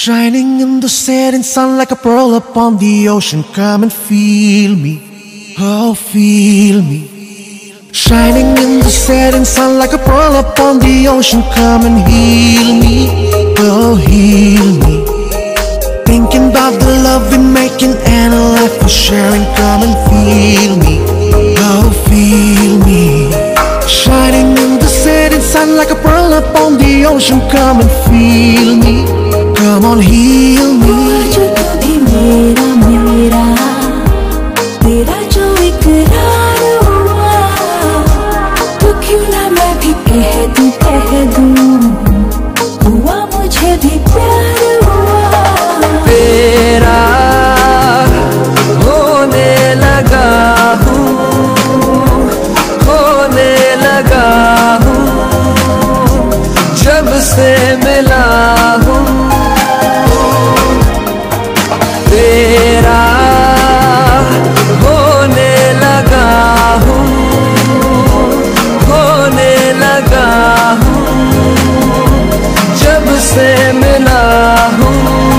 Shining in the setting sun like a pearl upon the ocean. Come and feel me, oh feel me. Shining in the setting sun like a pearl upon the ocean. Come and heal me, oh heal me. Thinking about the love we're making and a life we're sharing. Come and feel me, oh feel me. Shining in the setting sun like a pearl upon the ocean. Come and feel me, come on heal me. जो तू भी मेरा मेरा तेरा जो इकरार हुआ, तो क्यों ना मैं भी कह दूं हुआ मुझे भी प्यार हुआ। तेरा होने लगा हूँ, होने लगा हूँ, जब से मिला हूँ। तेरा होने लगा हूँ, होने लगा हूँ, जब से मिला हूँ।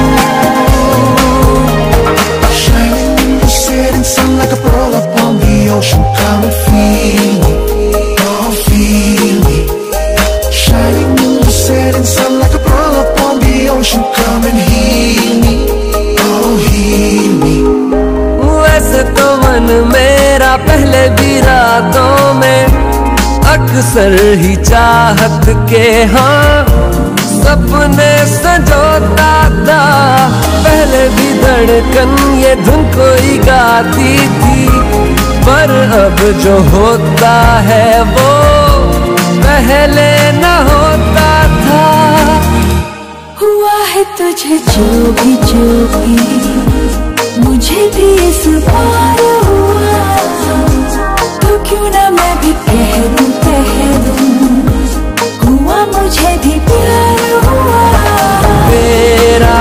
Shining in the setting sun like a pearl upon the ocean. Come and feel me, oh feel me. Shining in the setting sun like a pearl upon the ocean. Come and heal me, oh heal me. वैसे तो मन मेरा पहले भी रातों में अक्सर ही चाहत के हाँ सपने संजोता था। पहले भी धड़कन ये धुन कोई गाती थी, पर अब जो होता है वो पहले न होता था। हुआ है तुझे जो भी मुझे भी इस बार हुआ, तो क्यों ना मैं भी कह दूं हुआ मुझे भी प्यार हुआ। तेरा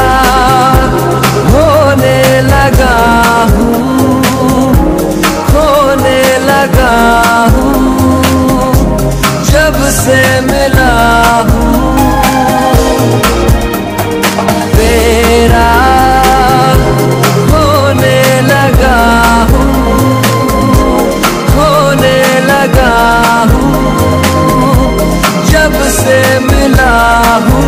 होने लगा हूँ, होने लगा हूँ, जब से मिला हूँ। तेरा होने लगा हूँ, होने लगा हूँ, जब से मिला हूँ।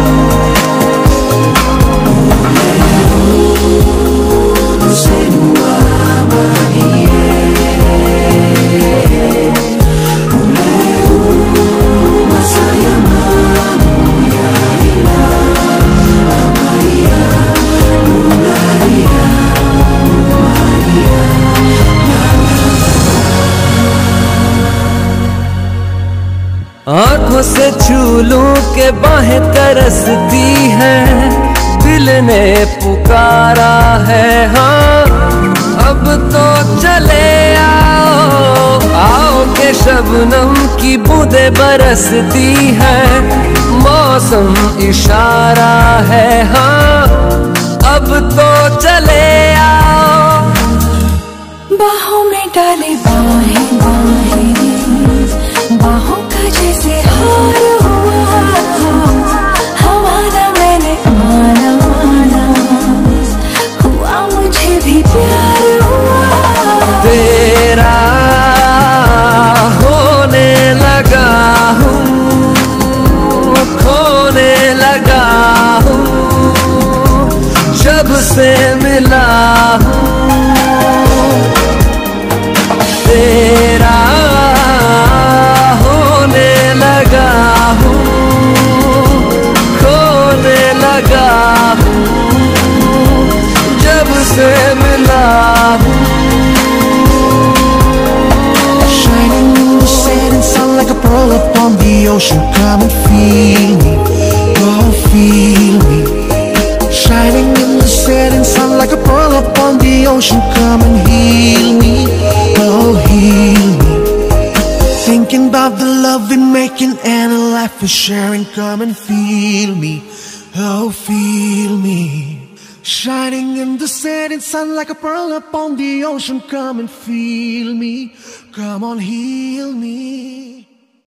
आँखों से छू लूं के बाहें तरसती हैं, दिल ने पुकारा है हाँ अब तो चले आओ। आओ के शबनम की बूंदें बरसती हैं, मौसम इशारा है हाँ अब तो चले आओ। बाहों में डाले बाहें बाहों का जैसे हार हुआ, हमारा मैंने माना हुआ मुझे भी प्यार हुआ। तेरा होने लगा हूँ, खोने लगा हूँ, जब से मिला हूँ। तेरा होने लगा हूँ, खोने लगा हूँ, जब से मिला हूँ। Shining in the setting sun like a pearl upon the ocean. Come and feel me, oh feel me. Shining in the setting sun like a pearl upon the ocean. Come and heal me, oh heal me. Thinking about the love we're making and a life we're sharing. Come and feel me, oh feel me. Shining in the setting sun like a pearl upon the ocean. Come and feel me, come on heal me.